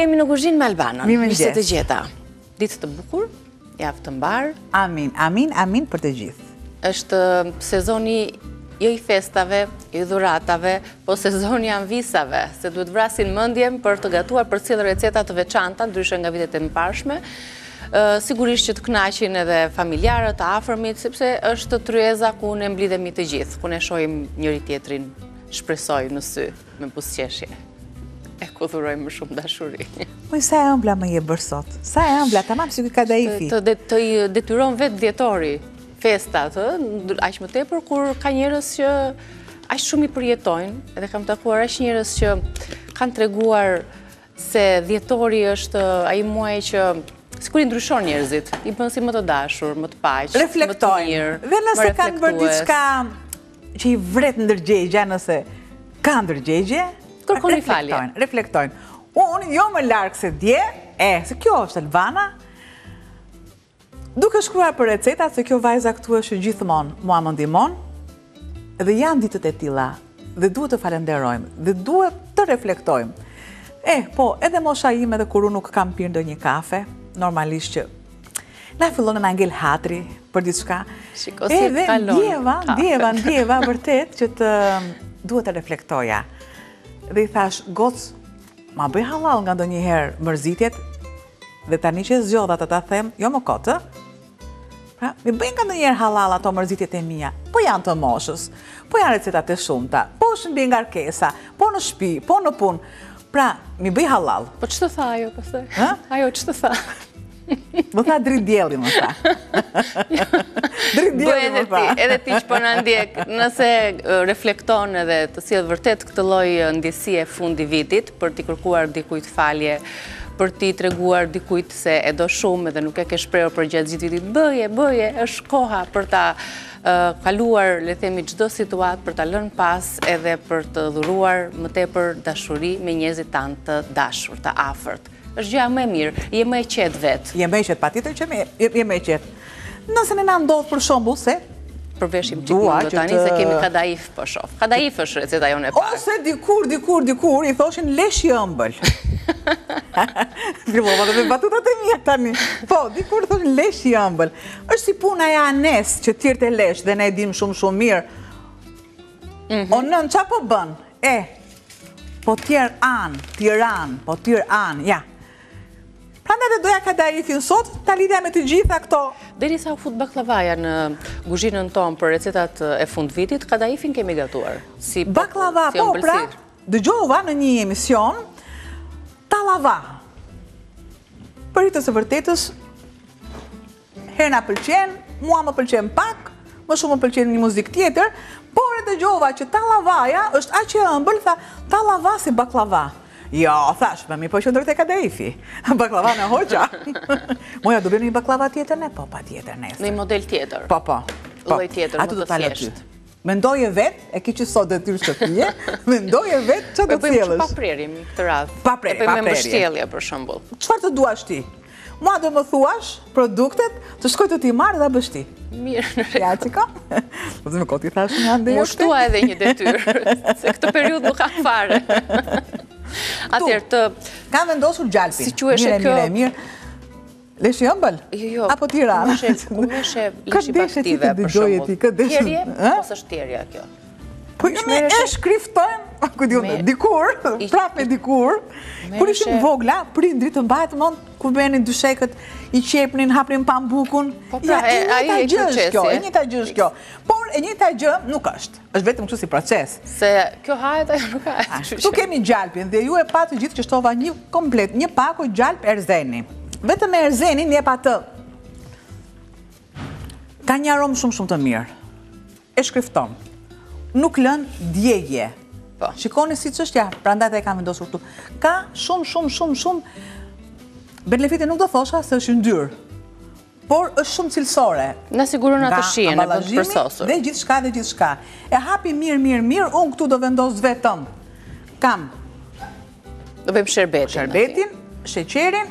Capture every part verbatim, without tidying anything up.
jemi në kuzhinë me Albanën. Mirëmëngjes. Mirë se të gjeta. Ditë të bukur, javë të mbar. Amin, amin, amin për të gjithë. Është sezoni jo i festave, jo i dhuratave, po sezoni anvisave, se duhet vrasin mendjen për të gatuar për cilë receta të veçanta, ndryshe nga vitet e mëparshme. Sigurisht që të kënaqin edhe familjarët, të afërmit, sepse është tryeza ku ne mblidhemi të gjithë, ku ne shohim njëri tjetrin shpresoj në sy me buzëqeshje. E ku dhurojmë më shumë dashuri. Po sa e ëmbla më je bërë sot? Sa e ëmbla, tamam si ky kadaifi. Të, të, të i detyron vetë dhjetori festat, aq më tepër kur ka njerëz që aq shumë i përjetojnë, edhe kam takuar aq njerëz që kanë treguar se dhjetori është ai muaj që sikur i ndryshon njerëzit, i bën si më të dashur, më të paq, më të mirë. Dhe nëse kanë bërë diçka që i vret ndërgjegja, nëse ka ndërgjegje, kërkoni falje. Reflektojnë. Unë jo më larg se dje, e, se kjo është Elvana, duke shkruar për recetat, se kjo vajza këtu është gjithmonë mua më ndihmon, dhe janë ditët e tilla, dhe duhet të falenderojmë, dhe duhet të reflektojmë. E, po, edhe mosha ime dhe kur unë nuk kam pirë ndonjë kafe, normalisht që na fillon na ngel hatri për diçka. Shiko si kalon. Edhe ndjeva, ndjeva, ndjeva vërtet që të duhet të reflektoja. Dhe i thash, goc, ma bëj halal nga ndonjëherë mërzitjet, dhe tani që zgjodha të ta them, jo më kotë, pra, mi bëj nga ndonjëherë halal ato mërzitjet e mia, po janë të moshës, po janë recetat e shumta, po është mbi ngarkesa, po në shtëpi, po në punë. Pra, mi bëj halal. Po që të tha ajo, pastaj? Ajo që të tha? Më tha drit djeli, më tha. Drit djeli, më tha. Edhe ti që po në ndjek, nëse reflekton edhe të sjellë vërtet këtë lloj ndjesie fundi vitit, për t'i kërkuar dikujt falje, për t'i treguar dikujt se e do shumë edhe nuk e ke shprehur për gjatë gjithë vitit, bëje, bëje, është koha për ta kaluar, le themi, çdo situatë, për ta lënë pas edhe për të dhuruar më tepër dashuri me njerëzit tanë të dashur, të afërt. Është gjëja më e mirë, je më e qetë vetë. Je më e qetë, patjetër që je më e qetë. Nëse ne na ndodh për shembull se përveshim çik më tani se kemi kadaif po shoh. Kadaif është receta jonë e parë. Ose dikur, dikur, dikur i thoshin lesh i ëmbël. Fillova me batutat e mia tani. Po, dikur thoshin lesh i ëmbël. Është si puna e anes që tjerë të lesh dhe ne e dim shumë shumë mirë. O nën, qa po bën? E, po tjerë anë, tiran, po tjerë anë, ja. Prandaj dhe doja kadaifin sot, ta lidhja me të gjitha këto. Deri sa u fut baklavaja në kuzhinën tonë për recetat e fund vitit, kadaifin kemi gatuar. Si baklava, po, pra, dëgjova në një emision, tallava. Për hitës së vërtetës, herë na pëlqen, mua më pëlqen pak, më shumë më pëlqen një muzikë tjetër, por e dëgjova që tallavaja është aq e ëmbël, tha, tallava si baklava. Jo, thash, me mi po qëndër të kadaifi. Baklava në hoqa. Moja, do bëjmë një baklava tjetër ne? Po, pa tjetër nesër. Në një model tjetër? Po, po. Lloj tjetër, më të thjeshtë. Mendoje vetë, e ki që sot dhe ty shtëpije, mendoje vetë që do të Po thjellësh. bëjmë që pa prerjem këtë radhë. Pa prerje, pa prerje. E bëjmë me mbështjellje, për shembull. Çfarë të duash ti? Mua do më thuash produktet, të shkoj të t'i marrë dhe bështi. Mirë, në rregull. Ja, çika? Po të më koti thash një ande. Më shtua edhe një detyrë, se këtë periudhë nuk ka fare. Atëherë të kam vendosur gjalpin. Si quhesh kjo? Mirë, mirë. Lesh i ëmbël? Jo, jo. Apo Tirana? Ku meshe lesh i aktive për shembull. Tjerje? Mos është tjerja kjo. Po ne e shkriftojmë, ku diun, dikur, prapë dikur. Kur ishim vogla, prindrit të mbahet mend ku bënin dyshekët, i qepnin, hapnin pambukun. Po pra, ai e gjë kjo, e njëjta gjë është kjo. Por e njëjta gjë nuk është. Është vetëm kështu si proces. Se kjo hahet ajo nuk hahet. Tu kemi gjalpin dhe ju e patë gjithë që shtova një komplet, një pako gjalp erzeni. Vetëm me erzenin jep atë. Ka një aromë shumë shumë të mirë. E shkrifton. Nuk lën djegje. Po. Shikoni si çështja, prandaj e kam vendosur këtu. Ka shumë shumë shumë shumë benefite, nuk do thosha se është yndyrë, por është shumë cilësore. Na siguron atë shihen e bën përsosur. Dhe gjithçka dhe gjithçka. E hapi mirë mirë mirë, unë këtu do vendos vetëm. Kam do bëjmë sherbetin. Sherbetin, sheqerin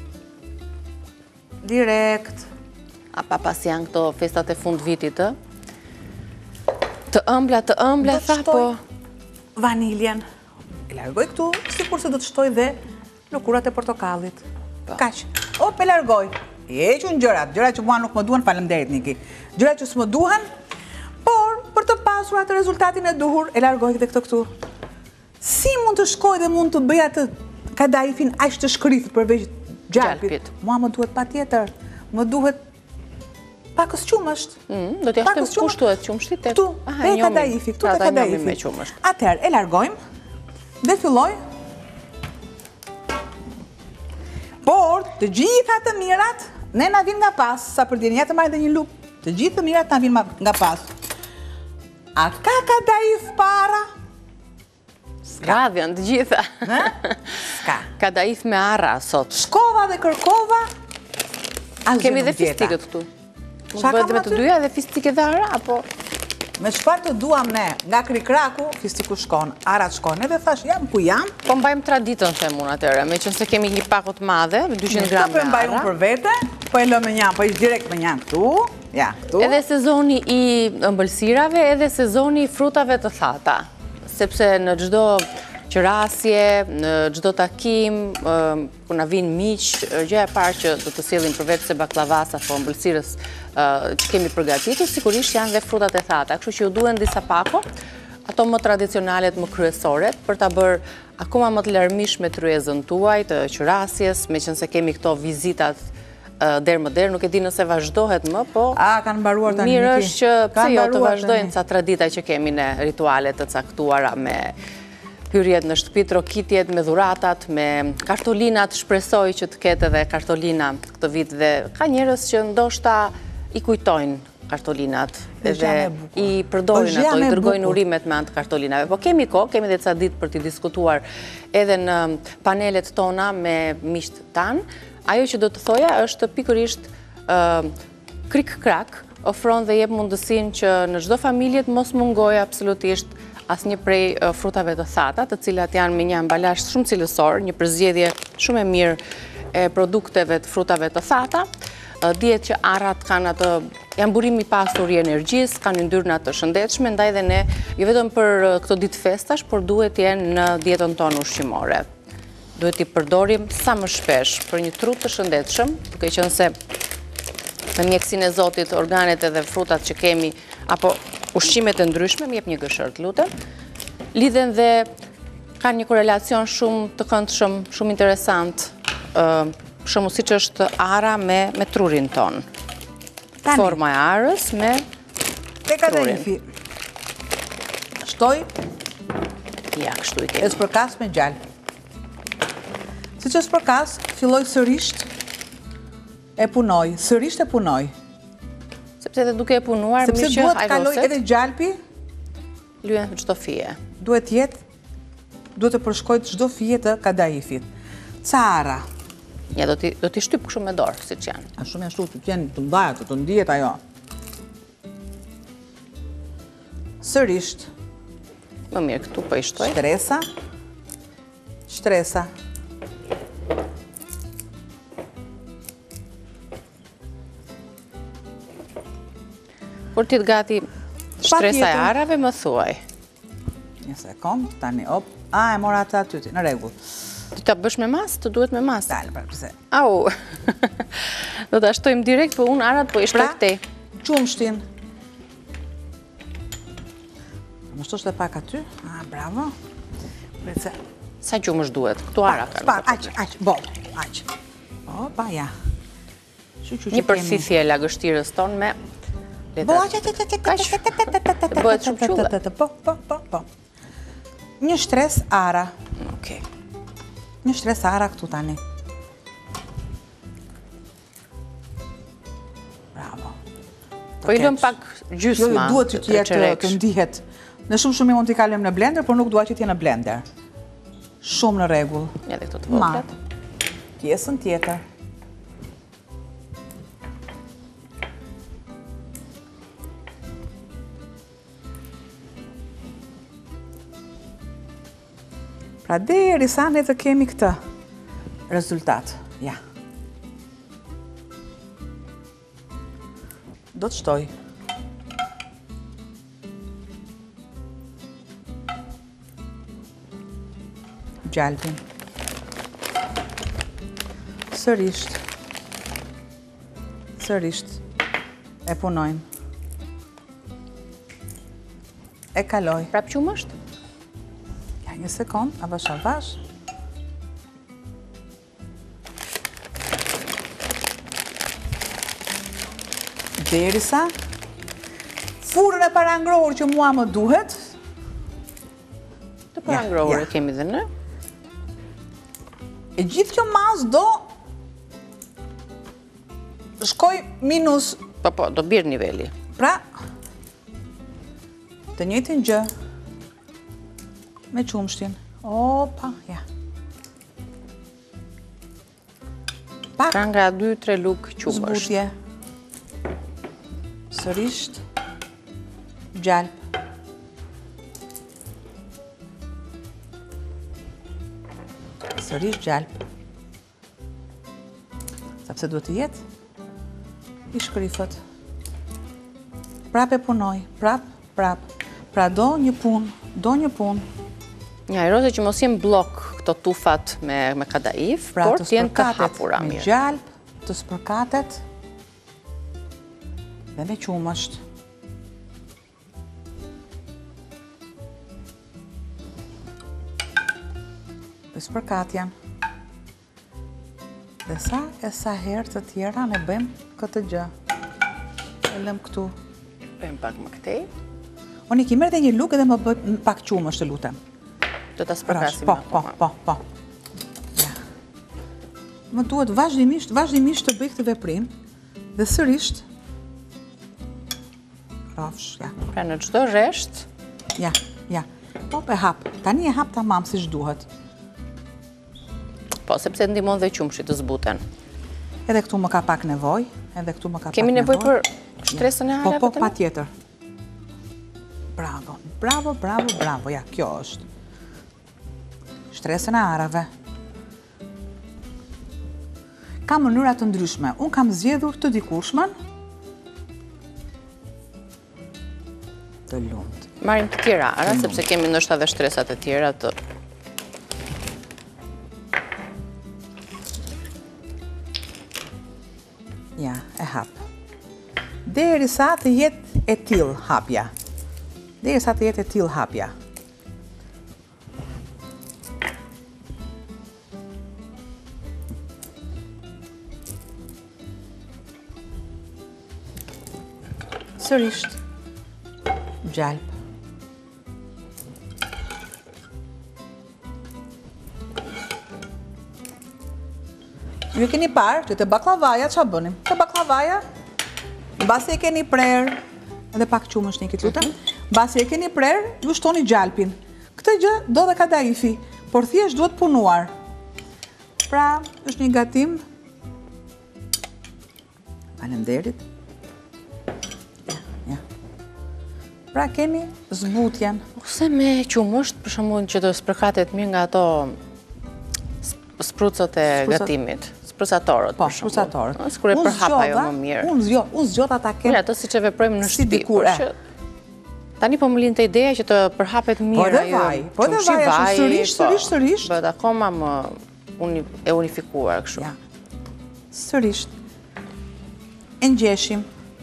direkt. A pa pas janë këto festat e fund vitit, ë? Të ëmbla, të ëmbla, tha po. Vaniljen. E largoj këtu, sikur se do të shtoj dhe lëkurat e portokallit. Kaq. O, pe largoj. Hequn gjërat, gjërat që mua nuk më duhen, faleminderit Niki. Gjërat që s'më duhen, por për të pasur atë rezultatin e duhur, e largoj këtë këto këtu. Si mund të shkoj dhe mund të bëj atë kadaifin aq të shkrithë përveç gjalpit? Mua më duhet patjetër, më duhet pakës qumësht. Do t'ja shtem kushtuhet qumështit tek. Këtu, te kadaifi, këtu te kadaifi. Atëherë, e largojmë dhe filloj. Por, të gjitha të mirat, ne na vin nga pas, sa për dini, ja të marrë dhe një lup, të gjithë të mirat na vin nga pas. A ka kadaif para? Radhjan, të gjitha. Ska. Kadaif me arra, sot. Shkova dhe kërkova, kemi dhe fistikët këtu. Mund të bëhet me të dyja dhe fistike dhe arra, apo? Me çfarë të duam ne, nga krikraku, fistiku shkon, arat shkon, edhe thash, jam ku jam. Po mbajmë traditën, them unë atëre, me që nëse kemi një pakot madhe, dyqind gram me arra. Po mbaj unë për vete, po e lë me njën, po ish direkt me njën këtu, ja, këtu. Edhe sezoni i ëmbëlsirave, edhe sezoni i frutave të thata. Sepse në gjdo qërasje, në gjdo takim, ku na vinë miq, gjëja e parë që do të sillim përveç se baklavas apo ëmbëlsirës që kemi përgatitur, sigurisht janë dhe frutat e thata. Kështu që ju duhen disa pako, ato më tradicionalet, më kryesoret, për ta bërë akoma më të larmishme tryezën tuaj, të qërasjes, me që nëse kemi këto vizitat derë më derë, nuk e di nëse vazhdohet më, po A, kanë mbaruar tani, mirë Niki. është që pse jo të vazhdojnë tani. ca tradita që kemi në ritualet të caktuara me hyrjet në shtëpi, trokitjet, me dhuratat, me kartolinat, shpresoj që të ketë edhe kartolina këtë vit dhe ka njerëz që ndoshta i kujtojnë kartolinat edhe i përdorin ato, i dërgojnë urimet me anë të kartolinave. Po kemi kohë, kemi dhe ca ditë për të diskutuar edhe në panelet tona me miqt tanë. Ajo që do të thoja është pikërisht krik-krak, ofron dhe jep mundësin që në çdo familje të mos mungoj absolutisht asnjë prej frutave të thata, të cilat janë me një ambalazh shumë cilësor, një përzgjedhje shumë e mirë e produkteve të frutave të thata. Dihet që arrat kanë atë, janë burim i pasur i energjisë, kanë yndyrna të shëndetshme, ndaj dhe ne, jo vetëm për këto ditë festash, por duhet të jenë në dietën tonë ushqimore. Duhet t'i përdorim sa më shpesh për një trut të shëndetshëm, duke qenë se në mjekësinë e Zotit, organet edhe frutat që kemi, apo ushqimet e ndryshme, më jep një gëshër, të lutem, lidhen dhe kanë një korelacion shumë të këndshëm, shumë interesant, shumë si që është ara me, me trurin ton. Forma e arës me Te kadaifi. Shtoj. Ja, kështu i E kemi. spërkas me gjallë. Si që spërkas, filloj sërisht e punoj. Sërisht e punoj. Sepse edhe duke e punuar, Sepse mirë që duhet kaloj ajroset, edhe gjallpi, lyen çdo fije. duhet jetë, duhet të përshkojt çdo fije të kadaifit. Ca ara. Ja, do t'i do t'i shtyp kështu me dorë, siç janë. A shumë janë shtu të jenë të mdaja, të të ndijet ajo. Sërisht, Më mirë, këtu po i shtoj. shtresa, shtresa. Kur ti të gati shtresa e tjetër. arave, më thuaj. Një sekund, tani, op. A, e mora atë aty, në regull. Ti ta bësh me mas, të duhet me mas. Dalë, pra, përse. Au, do t'a shtojmë direkt, po unë arat po i shtoj Pra, këtej. qumshtin. Më shtosh dhe pak aty. A, bravo. Përse. Sa gjumësh duhet? Këtu ara kanë. Pak, aq, aq, bo, aq. Opa, ja. Shu që Një përfithje e lagështirës tonë me Bo, aq, aq, aq, aq, aq, bëhet shumë qullë. Po, po, po, po. Një shtres ara. Okej. Një shtres ara këtu tani. Bravo. Po i lëm pak gjysma. Jo, duhet që të t'jetë çereksh. të ndihet. Në shumë shumë mund t'i kalem në blender, por nuk dua që t'je në blender. Shumë në regull. Ja, dhe këto të voglat. Pjesën tjetër. Pra deri sa ne të kemi këtë rezultat. Ja. Do të shtoj. Gjalpin. Sërisht. Sërisht. E punojnë. E kaloj. Prap qumësht? Ja, një sekund, avash avash. Derisa furën e parangrohur që mua më duhet. Të parangrohur e kemi dhe në. E gjithë kjo mas do shkoj minus. Po, po, do birë niveli. Pra, të njëjtin gjë me qumshtin. Opa, ja. Pak. Pra nga dy tre luk qumësht. Zbutje. Sërisht. Gjalp. Sërisht gjalp. Sepse duhet të jetë i shkrifët. Prap e punoj, prap, prap. Pra do një pun, do një pun. Një ajroze që mos jem blok këto tufat me, me kadaif, Pra por të t'jen të spërkatet hapura me mirë. gjalp, të spërkatet dhe me qumësht. Të spërkatjen. Dhe sa e sa herë të tjera ne bëjmë këtë gjë. E lëm këtu. Bëjmë pak më këtej. Unë i ki mërë dhe një luk edhe më bëj pak qumësht të lutem. Do ta spërkasim Po, po, akoma. po, po. Ja. Më duhet vazhdimisht, vazhdimisht të bëj këtë veprim dhe sërisht rafsh, ja. Pra në çdo rresht, Ja, ja. Po, e hap. Tani e hap tamam siç duhet. po, sepse ndihmon dhe qumshit të zbuten. Edhe këtu më ka pak nevoj, edhe këtu më ka Kemi pak nevoj. nevojë për shtresën e Po, arave po, të pa ne? tjetër. Bravo, bravo, bravo, bravo, ja, kjo është. Shtresën e arave. Ka mënyra të ndryshme. Unë kam zgjedhur të dikurshmen. Të lumt. Marrim të tjera ara, sepse kemi ndoshta edhe shtresat e tjera të... Ja, e hap. Derisa të jetë e till hapja. Derisa të jetë e till hapja. Sërisht. Gjalp. Ju e keni parë që të baklavaja qa bënim? Të baklavaja, basi e keni prerë, edhe pak qumësht një këtë lutem, basi e keni prerë, ju shtoni gjalpin. Këtë gjë do dhe kadaifi, por thjesht duhet punuar. Pra, është një gatim. Faleminderit. Ja, ja. Pra kemi zbutjen. Ose me qumësht, për shembull që të spërkatet mirë nga ato sprucët e gatimit. Sprucatorët, Po, për shembull. sprucatorët. Ëh, kur e përhap ajo më mirë. Unë zgjodha, unë zgjodha ta kem. Mirë, ato siç e veprojmë në Si shtëpi. dikur, por e. që Tani po më linte ideja që të përhapet mirë edhe ajo. vaj, po edhe qumshi vaj, ashtu vaji, sërish, po, sërish, sërish. Bëhet akoma më uni, e unifikuar kështu. Ja. Sërisht. E ngjeshim.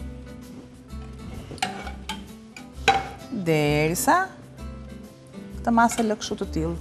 Derisa këtë masë lë kështu të tillë.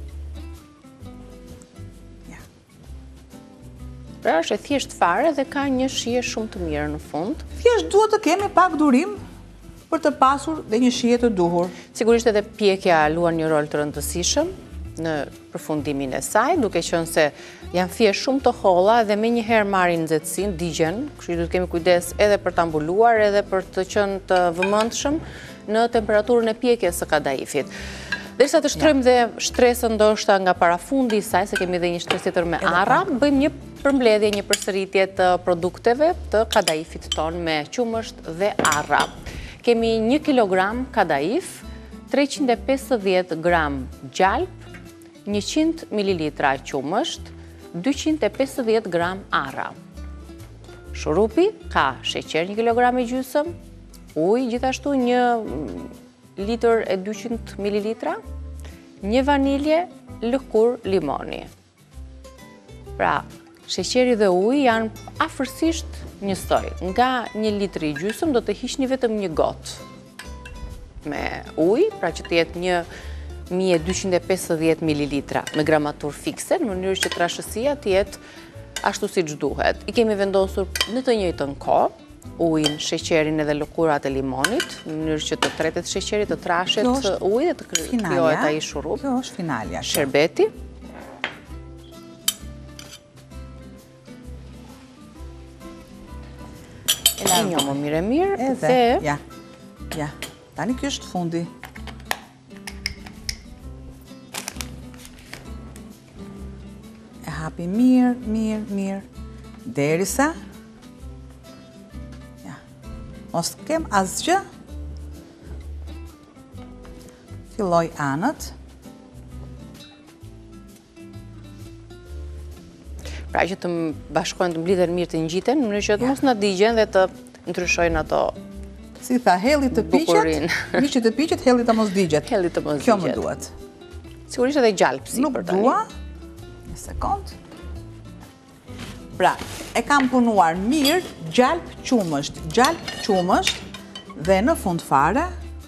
Ja. Pra është e thjesht fare dhe ka një shije shumë të mirë në fund. Thjesht duhet të kemi pak durim për të pasur dhe një shije të duhur. Sigurisht edhe pjekja luan një rol të rëndësishëm në përfundimin e saj, duke qenë se janë fije shumë të holla dhe me njëherë marrin nxehtësinë, digjen, kështu që duhet kemi kujdes edhe për ta mbuluar edhe për të qenë të vëmendshëm në temperaturën e pjekjes së kadaifit. Derisa të shtrojmë dhe shtresën ndoshta nga parafundi i saj, se kemi edhe një shtresë tjetër me arra, bëjmë një përmbledhje, një përsëritje të produkteve të kadaifit ton me qumësht dhe arra. Kemi një kilogram kadaif, treqind e pesëdhjetë gram gjalp, njëqind mililitra qumësht, dyqind e pesëdhjetë gram arra. Shurupi ka sheqer një kilogram e gjysëm, ujë gjithashtu një litër e dyqind mililitra, një vanilje, lëkur limoni. Pra, Sheqeri dhe uji janë afërsisht njësoj. Nga një litër i gjysmë do të hiqni vetëm një gotë me ujë, pra që të jetë një mijë e dyqind e pesëdhjetë mililitra me gramatur fikse, në mënyrë që trashësia të jetë ashtu siç duhet. I kemi vendosur në të njëjtën kohë ujin, sheqerin edhe lëkurat e limonit, në mënyrë që të tretet sheqeri, të trashet uji dhe të krijohet ai shurup. Kjo është finalja. Sherbeti. E njohë mirë e mirë dhe... Ja, ja, tani kjo është fundi. E hapi mirë, mirë, mirë, derisa mos kem asgjë, filloj anët. Pra që të bashkojnë të mblidhen mirë të ngjiten, në mënyrë që të mos na digjen dhe të ndryshojnë ato. Si tha, helli të piqet, miqit të piqet, helli të mos digjet. Helli të mos digjet. Kjo më duhet. Sigurisht edhe gjalpsi nuk për tani. Nuk dua, një sekond. Pra, e kam punuar mirë, gjalp qumësht, gjalp qumësht dhe në fund fare,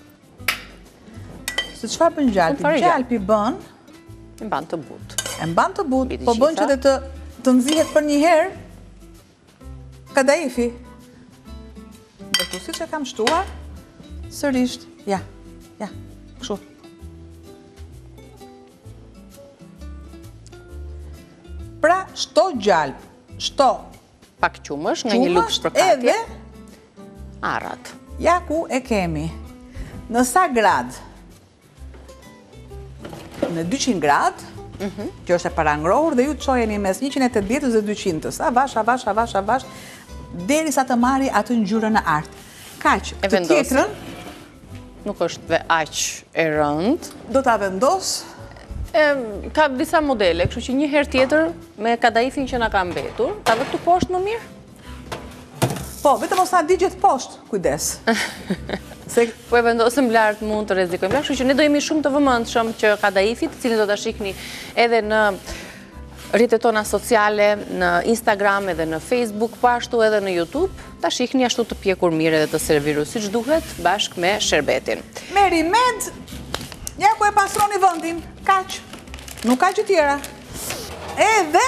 se çfarë bën gjalpi? Gjalpi bën... E mban të butë. E mban të butë, po bën që dhe të, të nxihet për një herë, kadaifi. Dhe tu si që kam shtuar, sërisht, ja, ja, kështu. Pra, shto gjalp. Shto pak qumësh nga një lukë shpërkatje arrat. Ja ku e kemi në sa grad? Në dyqind grad, kjo është e parangrohur dhe ju të çojeni mes njëqind e tetëdhjetë dhe dyqind, avash, avash, avash, avash, derisa të marri atë ngjyrën e artë. Kaq, të tjetrën nuk është aq e rëndë. Do ta vendos. Ka disa modele, kështu që një herë tjetër me kadaifin që na ka mbetur, ta vë këtu poshtë më mirë? Po, vetëm mos na digjet poshtë, kujdes. Po e vendosëm lart mund të rrezikojmë, kështu që ne do jemi shumë të vëmendshëm që kadaifit, cilin do ta shihni edhe në rrjetet tona sociale, në Instagram edhe në Facebook, po ashtu edhe në YouTube, ta shihni ashtu të pjekur mirë edhe të serviru siç duhet bashkë me sherbetin. Meri med. Ja ku e pastroni vëndin, kaq, nuk ka që tjera. Edhe,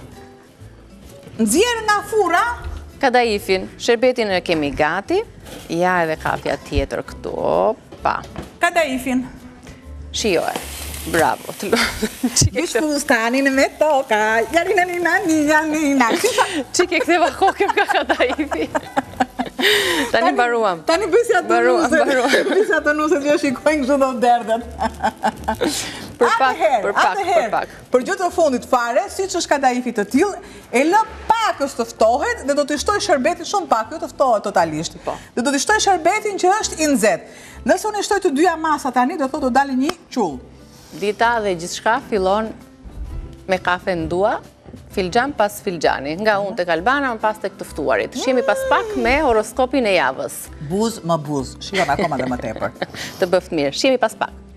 nxjerr nga furra. Kadaifin, sherbetin e kemi gati, ja edhe kapja tjetër këtu, pa. Kadaifin. Shijohe, bravo, të lutem. Vish fustanin me toka, jarina nina nina nina. Çike ktheva kokën nga kadaifi. Tani baruam. Tani bësi atë nuse. Bësi atë nuse që shikojnë kështu do derdet. Për pak, për pak, për pak. Për gjë të fundit fare, siç është kadaifi të tillë, e lë pakës të ftohet dhe do t'i shtoj sherbetin shumë pak, jo të ftohet totalisht. Dhe do t'i shtoj sherbetin që është i nxehtë. Nëse unë shtoj të dyja masa tani, do thotë do dalë një qull. Dita dhe gjithçka fillon me kafe në dua. Filxhan pas filxhani, nga unë tek Albana, më pas tek të ftuarit. Shihemi pas pak me horoskopin e javës. Buz më buz, shihemi akoma dhe më tepër. Të bëft mirë, shihemi pas pak.